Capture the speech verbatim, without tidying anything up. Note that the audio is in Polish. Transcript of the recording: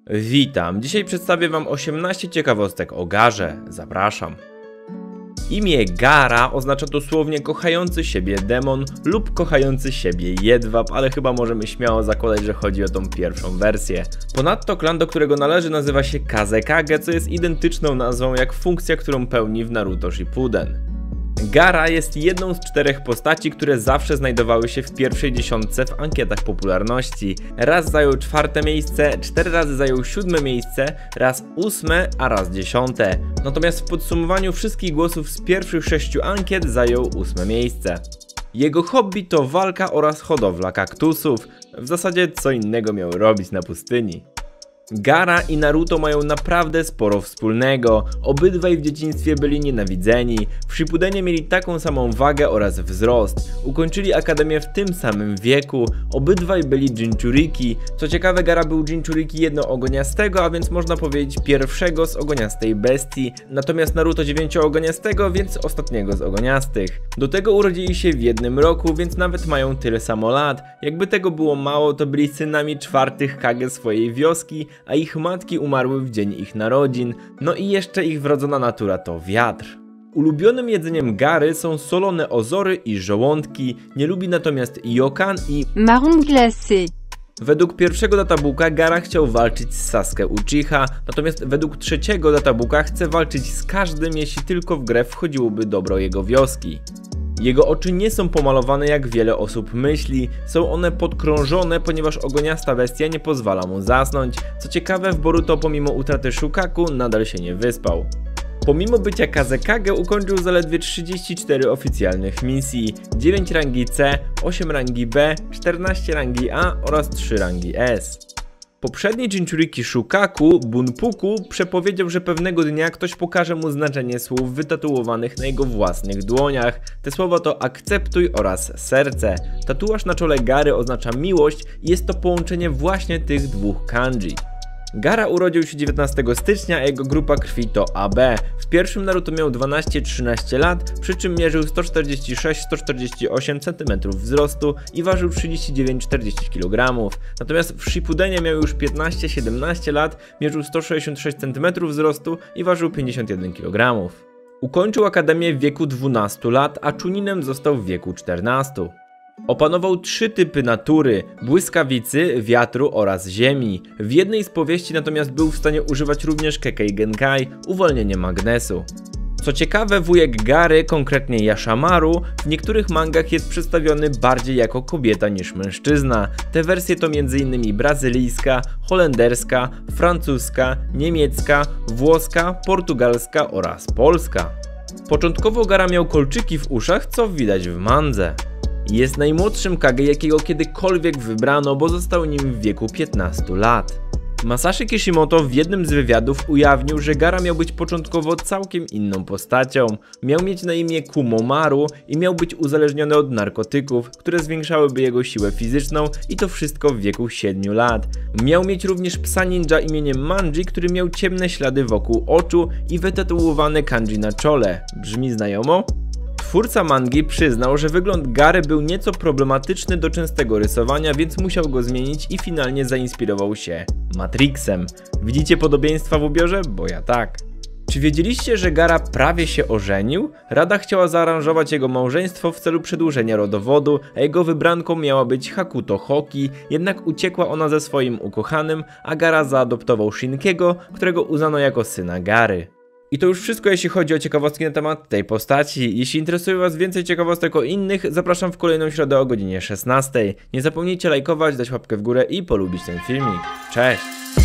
Witam, dzisiaj przedstawię wam osiemnaście ciekawostek o Gaarze. Zapraszam. Imię Gaara oznacza dosłownie kochający siebie demon lub kochający siebie jedwab, ale chyba możemy śmiało zakładać, że chodzi o tą pierwszą wersję. Ponadto klan, do którego należy, nazywa się Kazekage, co jest identyczną nazwą jak funkcja, którą pełni w Naruto Shippuden. Gaara jest jedną z czterech postaci, które zawsze znajdowały się w pierwszej dziesiątce w ankietach popularności. Raz zajął czwarte miejsce, cztery razy zajął siódme miejsce, raz ósme, a raz dziesiąte. Natomiast w podsumowaniu wszystkich głosów z pierwszych sześciu ankiet zajął ósme miejsce. Jego hobby to walka oraz hodowla kaktusów. W zasadzie co innego miał robić na pustyni. Gaara i Naruto mają naprawdę sporo wspólnego, obydwaj w dzieciństwie byli nienawidzeni, w Shippudenie mieli taką samą wagę oraz wzrost, ukończyli akademię w tym samym wieku, obydwaj byli Jinchuriki, co ciekawe Gaara był Jinchuriki jednoogoniastego, a więc można powiedzieć pierwszego z ogoniastej bestii, natomiast Naruto dziewięcioogoniastego, więc ostatniego z ogoniastych. Do tego urodzili się w jednym roku, więc nawet mają tyle samo lat, jakby tego było mało, to byli synami czwartych Kage swojej wioski, a ich matki umarły w dzień ich narodzin, no i jeszcze ich wrodzona natura to wiatr. Ulubionym jedzeniem Gaary są solone ozory i żołądki, nie lubi natomiast Yokan i marron glacé. Według pierwszego databooka Gaara chciał walczyć z Sasuke Uchiha, natomiast według trzeciego databooka chce walczyć z każdym, jeśli tylko w grę wchodziłoby dobro jego wioski. Jego oczy nie są pomalowane jak wiele osób myśli, są one podkrążone, ponieważ ogoniasta bestia nie pozwala mu zasnąć. Co ciekawe, w Boruto pomimo utraty Shukaku nadal się nie wyspał. Pomimo bycia Kazekage ukończył zaledwie trzydzieści cztery oficjalnych misji, dziewięć rangi C, osiem rangi B, czternaście rangi A oraz trzy rangi S. Poprzedni Jinchuriki Shukaku, Bunpuku, przepowiedział, że pewnego dnia ktoś pokaże mu znaczenie słów wytatuowanych na jego własnych dłoniach. Te słowa to akceptuj oraz serce. Tatuaż na czole Gaary oznacza miłość i jest to połączenie właśnie tych dwóch kanji. Gaara urodził się dziewiętnastego stycznia, a jego grupa krwi to A B. W pierwszym Naruto miał dwanaście trzynaście lat, przy czym mierzył sto czterdzieści sześć do stu czterdziestu ośmiu centymetrów wzrostu i ważył trzydzieści dziewięć do czterdziestu kilogramów. Natomiast w Shippudenie miał już piętnaście siedemnaście lat, mierzył sto sześćdziesiąt sześć centymetrów wzrostu i ważył pięćdziesiąt jeden kilogramów. Ukończył akademię w wieku dwunastu lat, a Chuninem został w wieku czternastu. Opanował trzy typy natury: błyskawicy, wiatru oraz ziemi. W jednej z powieści natomiast był w stanie używać również Kekkei Genkai, uwolnienie magnesu. Co ciekawe, wujek Gaary, konkretnie Yashamaru, w niektórych mangach jest przedstawiony bardziej jako kobieta niż mężczyzna. Te wersje to między innymi brazylijska, holenderska, francuska, niemiecka, włoska, portugalska oraz polska. Początkowo Gaara miał kolczyki w uszach, co widać w mandze. Jest najmłodszym Kage, jakiego kiedykolwiek wybrano, bo został nim w wieku piętnastu lat. Masashi Kishimoto w jednym z wywiadów ujawnił, że Gaara miał być początkowo całkiem inną postacią. Miał mieć na imię Kumomaru i miał być uzależniony od narkotyków, które zwiększałyby jego siłę fizyczną, i to wszystko w wieku siedmiu lat. Miał mieć również psa ninja imieniem Manji, który miał ciemne ślady wokół oczu i wytatuowane kanji na czole. Brzmi znajomo? Twórca mangi przyznał, że wygląd Gaary był nieco problematyczny do częstego rysowania, więc musiał go zmienić i finalnie zainspirował się Matrixem. Widzicie podobieństwa w ubiorze? Bo ja tak. Czy wiedzieliście, że Gaara prawie się ożenił? Rada chciała zaaranżować jego małżeństwo w celu przedłużenia rodowodu, a jego wybranką miała być Hakuto Hoki, jednak uciekła ona ze swoim ukochanym, a Gaara zaadoptował Shinkiego, którego uznano jako syna Gaary. I to już wszystko, jeśli chodzi o ciekawostki na temat tej postaci. Jeśli interesuje was więcej ciekawostek o innych, zapraszam w kolejną środę o godzinie szesnastej. Nie zapomnijcie lajkować, dać łapkę w górę i polubić ten filmik. Cześć!